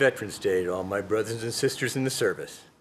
Veterans Day to all my brothers and sisters in the service.